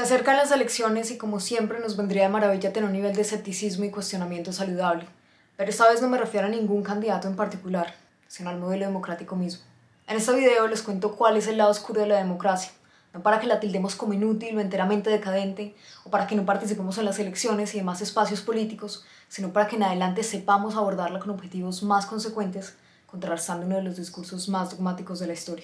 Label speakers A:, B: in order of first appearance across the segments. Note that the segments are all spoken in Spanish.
A: acercan las elecciones y como siempre nos vendría de maravilla tener un nivel de escepticismo y cuestionamiento saludable. Pero esta vez no me refiero a ningún candidato en particular, sino al modelo democrático mismo. En este video les cuento cuál es el lado oscuro de la democracia, no para que la tildemos como inútil o enteramente decadente, o para que no participemos en las elecciones y demás espacios políticos, sino para que en adelante sepamos abordarla con objetivos más consecuentes, contrarrestando uno de los discursos más dogmáticos de la historia.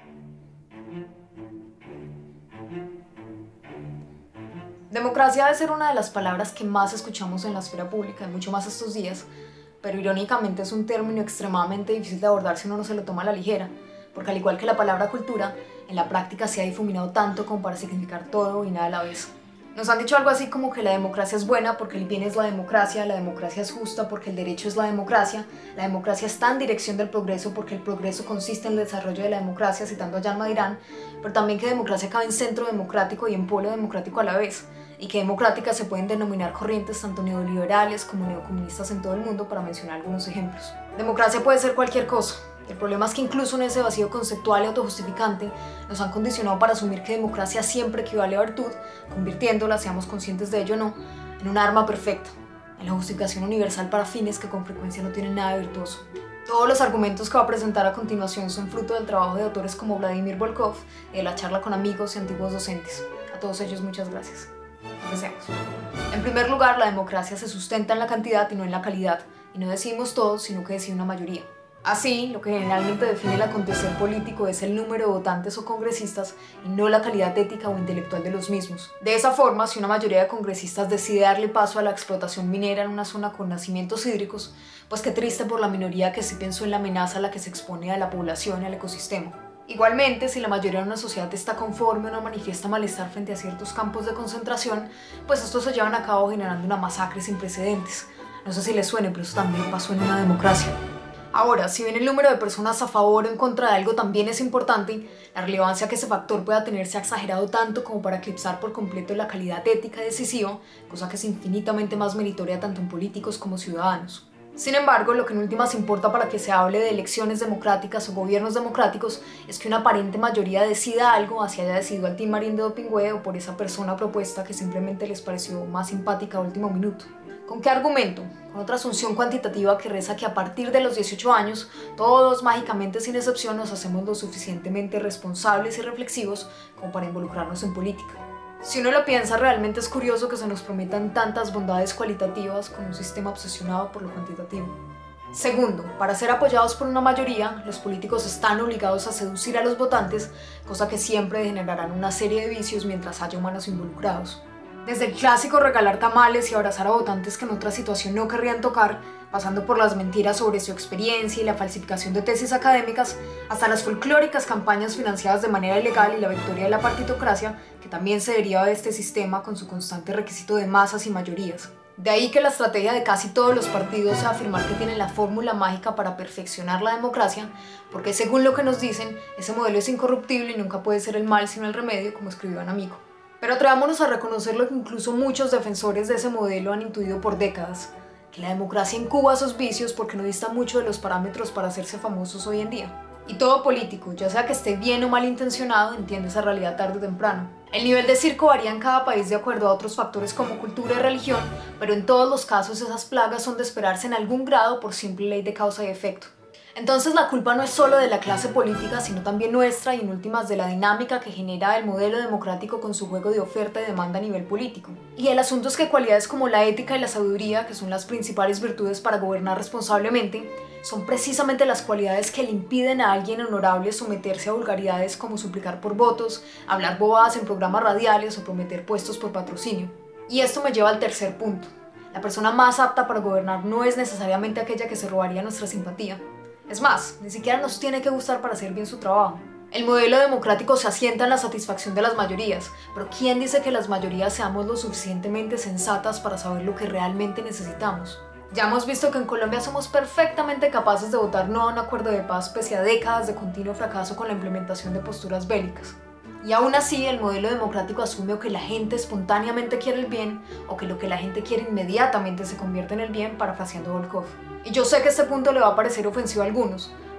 A: Democracia debe ser una de las palabras que más escuchamos en la esfera pública, y mucho más estos días, pero irónicamente es un término extremadamente difícil de abordar si uno no se lo toma a la ligera, porque al igual que la palabra cultura, en la práctica se ha difuminado tanto como para significar todo y nada a la vez. Nos han dicho algo así como que la democracia es buena porque el bien es la democracia es justa porque el derecho es la democracia está en dirección del progreso porque el progreso consiste en el desarrollo de la democracia, citando a Jan Madirán, pero también que democracia cabe en centro democrático y en polo democrático a la vez, y que democráticas se pueden denominar corrientes tanto neoliberales como neocomunistas en todo el mundo, para mencionar algunos ejemplos. Democracia puede ser cualquier cosa. El problema es que incluso en ese vacío conceptual y autojustificante nos han condicionado para asumir que democracia siempre equivale a virtud, convirtiéndola, seamos conscientes de ello o no, en un arma perfecta, en la justificación universal para fines que con frecuencia no tienen nada de virtuoso. Todos los argumentos que voy a presentar a continuación son fruto del trabajo de autores como Vladimir Volkov y de la charla con amigos y antiguos docentes. A todos ellos muchas gracias. Empecemos. En primer lugar, la democracia se sustenta en la cantidad y no en la calidad, y no decidimos todos, sino que decide una mayoría. Así, lo que generalmente define el acontecer político es el número de votantes o congresistas y no la calidad ética o intelectual de los mismos. De esa forma, si una mayoría de congresistas decide darle paso a la explotación minera en una zona con nacimientos hídricos, pues qué triste por la minoría que sí pensó en la amenaza a la que se expone a la población y al ecosistema. Igualmente, si la mayoría de una sociedad está conforme o no manifiesta malestar frente a ciertos campos de concentración, pues estos se llevan a cabo generando una masacre sin precedentes. No sé si les suene, pero eso también pasó en una democracia. Ahora, si bien el número de personas a favor o en contra de algo también es importante, la relevancia que ese factor pueda tener se ha exagerado tanto como para eclipsar por completo la calidad ética decisiva, cosa que es infinitamente más meritoria tanto en políticos como ciudadanos. Sin embargo, lo que en últimas importa para que se hable de elecciones democráticas o gobiernos democráticos es que una aparente mayoría decida algo, así haya decidido al Team Marín de Dopingüe o por esa persona propuesta que simplemente les pareció más simpática a último minuto. ¿Con qué argumento? Con otra asunción cuantitativa que reza que a partir de los 18 años, todos mágicamente sin excepción nos hacemos lo suficientemente responsables y reflexivos como para involucrarnos en política. Si uno lo piensa, realmente es curioso que se nos prometan tantas bondades cualitativas con un sistema obsesionado por lo cuantitativo. Segundo, para ser apoyados por una mayoría, los políticos están obligados a seducir a los votantes, cosa que siempre generarán una serie de vicios mientras haya humanos involucrados. Desde el clásico regalar tamales y abrazar a votantes que en otra situación no querrían tocar, pasando por las mentiras sobre su experiencia y la falsificación de tesis académicas, hasta las folclóricas campañas financiadas de manera ilegal y la victoria de la partitocracia, que también se deriva de este sistema con su constante requisito de masas y mayorías. De ahí que la estrategia de casi todos los partidos sea afirmar que tienen la fórmula mágica para perfeccionar la democracia, porque según lo que nos dicen, ese modelo es incorruptible y nunca puede ser el mal sino el remedio, como escribió un amigo. Pero atrevámonos a reconocer lo que incluso muchos defensores de ese modelo han intuido por décadas, que la democracia incuba esos vicios porque no dista mucho de los parámetros para hacerse famosos hoy en día. Y todo político, ya sea que esté bien o mal intencionado, entiende esa realidad tarde o temprano. El nivel de circo varía en cada país de acuerdo a otros factores como cultura y religión, pero en todos los casos esas plagas son de esperarse en algún grado por simple ley de causa y efecto. Entonces la culpa no es solo de la clase política, sino también nuestra y en últimas de la dinámica que genera el modelo democrático con su juego de oferta y demanda a nivel político. Y el asunto es que cualidades como la ética y la sabiduría, que son las principales virtudes para gobernar responsablemente, son precisamente las cualidades que le impiden a alguien honorable someterse a vulgaridades como suplicar por votos, hablar bobadas en programas radiales o prometer puestos por patrocinio. Y esto me lleva al tercer punto. La persona más apta para gobernar no es necesariamente aquella que se robaría nuestra simpatía. Es más, ni siquiera nos tiene que gustar para hacer bien su trabajo. El modelo democrático se asienta en la satisfacción de las mayorías, pero ¿quién dice que las mayorías seamos lo suficientemente sensatas para saber lo que realmente necesitamos? Ya hemos visto que en Colombia somos perfectamente capaces de votar no a un acuerdo de paz pese a décadas de continuo fracaso con la implementación de posturas bélicas. Y aún así, el modelo democrático asume o que la gente espontáneamente quiere el bien, o que lo que la gente quiere inmediatamente se convierte en el bien, parafraseando Volkov. Y yo sé que este punto le va a parecer ofensivo a algunos,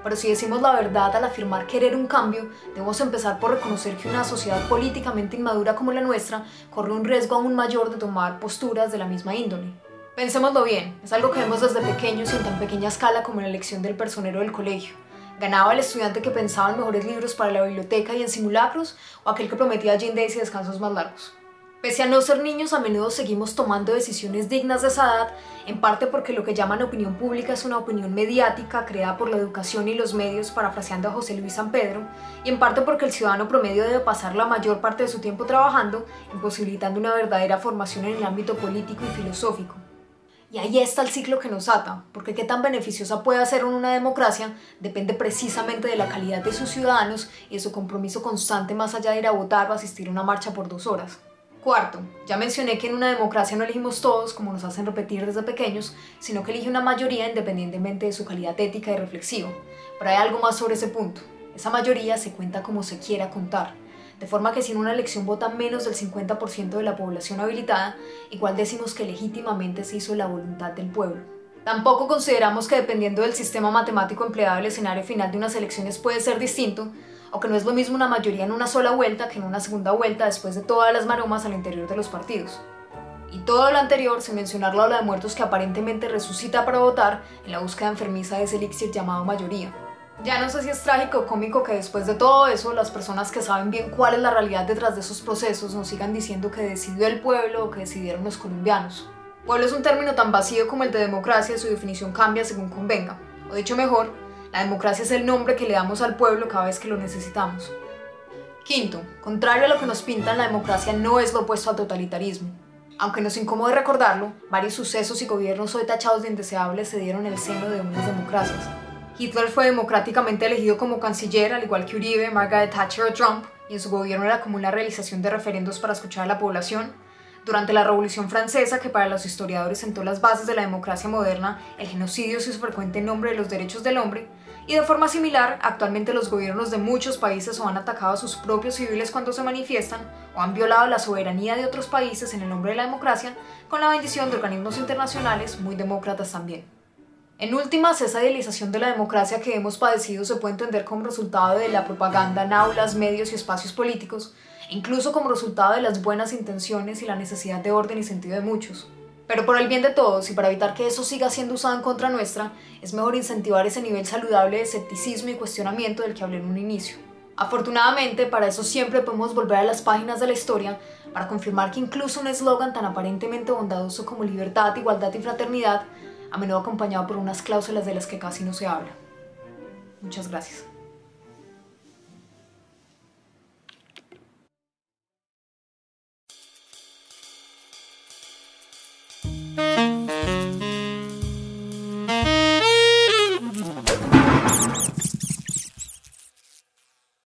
A: Pero si decimos la verdad al afirmar querer un cambio, debemos empezar por reconocer que una sociedad políticamente inmadura como la nuestra corre un riesgo aún mayor de tomar posturas de la misma índole. Pensémoslo bien, es algo que vemos desde pequeños y en tan pequeña escala como en la elección del personero del colegio. ¿Ganaba el estudiante que pensaba en mejores libros para la biblioteca y en simulacros, o aquel que prometía gym days y descansos más largos? Pese a no ser niños, a menudo seguimos tomando decisiones dignas de esa edad, en parte porque lo que llaman opinión pública es una opinión mediática creada por la educación y los medios, parafraseando a José Luis San Pedro, y en parte porque el ciudadano promedio debe pasar la mayor parte de su tiempo trabajando, imposibilitando una verdadera formación en el ámbito político y filosófico. Y ahí está el ciclo que nos ata, porque qué tan beneficiosa puede ser una democracia depende precisamente de la calidad de sus ciudadanos y de su compromiso constante más allá de ir a votar o asistir a una marcha por 2 horas. Cuarto, ya mencioné que en una democracia no elegimos todos, como nos hacen repetir desde pequeños, sino que elige una mayoría independientemente de su calidad ética y reflexiva. Pero hay algo más sobre ese punto. Esa mayoría se cuenta como se quiera contar. De forma que si en una elección vota menos del 50% de la población habilitada, igual decimos que legítimamente se hizo la voluntad del pueblo. Tampoco consideramos que dependiendo del sistema matemático empleado el escenario final de unas elecciones puede ser distinto, o que no es lo mismo una mayoría en una sola vuelta que en una segunda vuelta después de todas las maromas al interior de los partidos. Y todo lo anterior sin mencionar la ola de muertos que aparentemente resucita para votar en la búsqueda enfermiza de ese elixir llamado mayoría. Ya no sé si es trágico o cómico que después de todo eso, las personas que saben bien cuál es la realidad detrás de esos procesos nos sigan diciendo que decidió el pueblo o que decidieron los colombianos. Pueblo es un término tan vacío como el de democracia y su definición cambia según convenga. O dicho mejor, la democracia es el nombre que le damos al pueblo cada vez que lo necesitamos. Quinto, contrario a lo que nos pintan, la democracia no es lo opuesto al totalitarismo. Aunque nos incomode recordarlo, varios sucesos y gobiernos hoy tachados de indeseables se dieron en el seno de unas democracias. Hitler fue democráticamente elegido como canciller, al igual que Uribe, Margaret Thatcher o Trump, y en su gobierno era común la realización de referendos para escuchar a la población. Durante la Revolución Francesa, que para los historiadores sentó las bases de la democracia moderna, el genocidio se hizo frecuente en nombre de los derechos del hombre, y de forma similar, actualmente los gobiernos de muchos países o han atacado a sus propios civiles cuando se manifiestan, o han violado la soberanía de otros países en el nombre de la democracia, con la bendición de organismos internacionales muy demócratas también. En últimas, esa idealización de la democracia que hemos padecido se puede entender como resultado de la propaganda en aulas, medios y espacios políticos, e incluso como resultado de las buenas intenciones y la necesidad de orden y sentido de muchos. Pero por el bien de todos y para evitar que eso siga siendo usado en contra nuestra, es mejor incentivar ese nivel saludable de escepticismo y cuestionamiento del que hablé en un inicio. Afortunadamente, para eso siempre podemos volver a las páginas de la historia para confirmar que incluso un eslogan tan aparentemente bondadoso como libertad, igualdad y fraternidad, a menudo acompañado por unas cláusulas de las que casi no se habla. Muchas gracias.